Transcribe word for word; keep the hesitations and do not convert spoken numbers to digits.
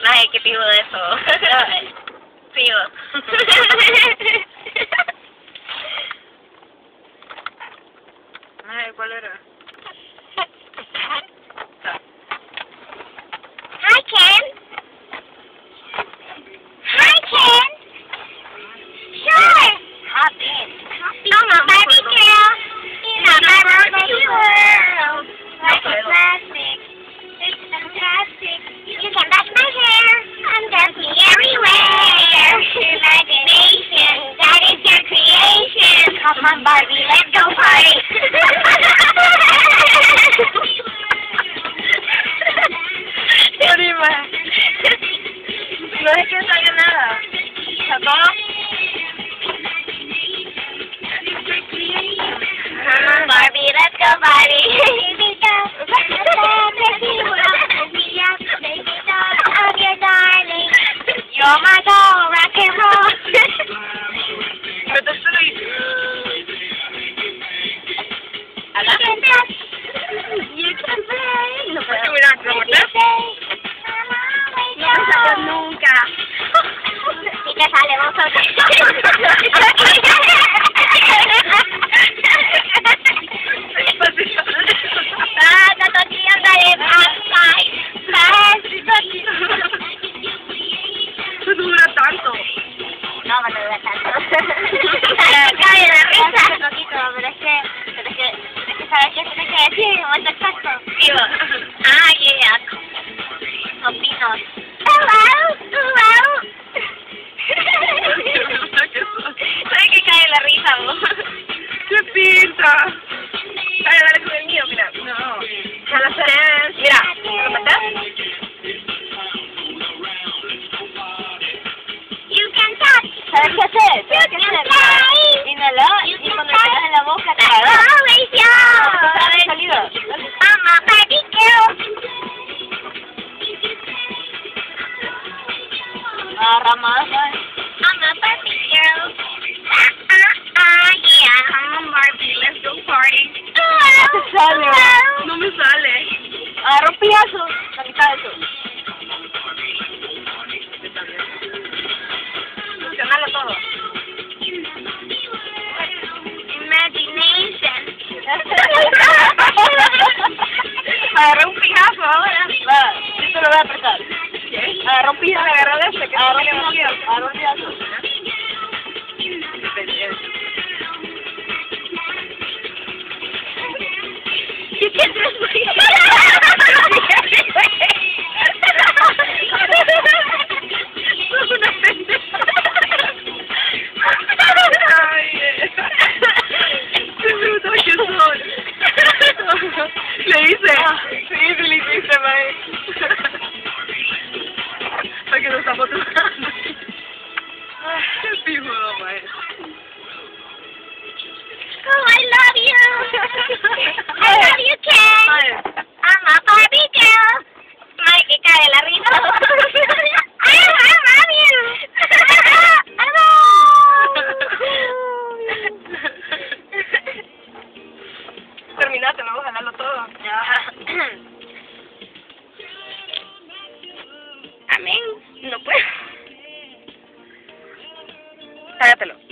Ay, qué pivo de eso. Pivo. Ay, ¿cuál era? Hi, Ken. Hi, Ken. Sure. Happy. I'm a Barbie girl in a Barbie world. Like a plastic. It's fantastic. You can touch my hair and dance me everywhere. Imagination, that is your creation. Come on, Barbie, let's go party. Prima. No es que salga nada. ¿Sacó? Come on, Barbie, let's go party. You're my doll, rock and roll. Vete a salir. You can dance, you can play. No puedo mirar, ¿lo muertes? No me salió nunca. Si te sale, vamos a Ah, the tortillas are outside. No dura tanto. No, no dura tanto. Cae la risa. Un poquito, pero es que, pero es que, es que sabes qué tienes que decir, momento exacto. Digo, ah, yeah. Opinos. Hello, hello. ¿Sabes qué cae la risa, vos? ¡Qué pinta! Dale, dale con el mío, mira. No. Ya lo sé. Mira, ¿lo metes? You can touch. ¿Sabes qué hacer? ¿Sabes qué You hacer? can Inhala y cuando le metas en la boca te agarras. always yo. ¿Sabes salida? I'm a Barbie girl. Agarra más. I'm a Barbie girl. Ah, ah, ah, yeah. Come on, Barbie, let's go party. Hello, No te sale. hello. No me sale. Agarra un pillazo. La mitad de eso. Funcionalo todo. Imagination. Agarra un pijazo ahora. Va, esto lo voy a apretar. ¿Qué? Agarra un pijazo. Agarra de este. Agarra un pijazo. Agarra un pijazo. You can just Le hice. Sí, sí, le hiciste, mae. Para que los zapatos. Qué pijudo, mae. Oh, I love you. I love you, Ken. I'm a Barbie girl. Ay, que cae la risa. I love you. Terminaste, vamos a jalarlo todo. Amén. No puedo. Cállate.